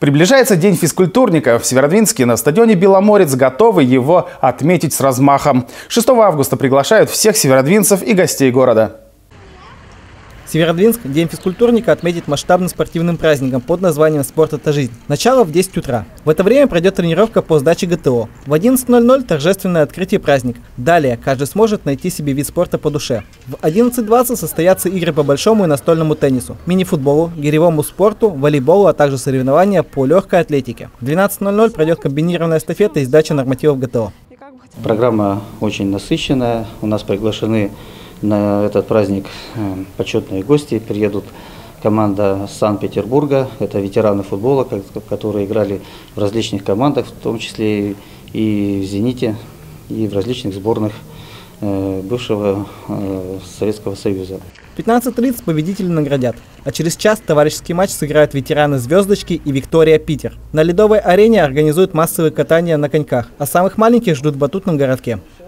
Приближается День физкультурника. В Северодвинске на стадионе «Беломорец» готовы его отметить с размахом. 6 августа приглашают всех северодвинцев и гостей города. Северодвинск День физкультурника отметит масштабным спортивным праздником под названием «Спорт – это жизнь». Начало в 10 утра. В это время пройдет тренировка по сдаче ГТО. В 11:00 торжественное открытие праздника. Далее каждый сможет найти себе вид спорта по душе. В 11:20 состоятся игры по большому и настольному теннису, мини-футболу, гиревому спорту, волейболу, а также соревнования по легкой атлетике. В 12:00 пройдет комбинированная эстафета и сдача нормативов ГТО. Программа очень насыщенная. У нас приглашены на этот праздник почетные гости. Приедут команда Санкт-Петербурга. Это ветераны футбола, которые играли в различных командах, в том числе и в «Зените», и в различных сборных бывшего Советского Союза. В 15:30 победителей наградят, а через час товарищеский матч сыграют ветераны «Звездочки» и «Виктория Питер». На ледовой арене организуют массовые катания на коньках, а самых маленьких ждут в батутном городке.